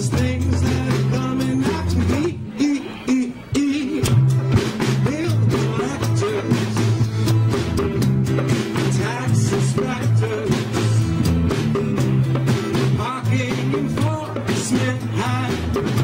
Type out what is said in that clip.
things that are coming after me. Bill collectors, tax inspectors, parking enforcement,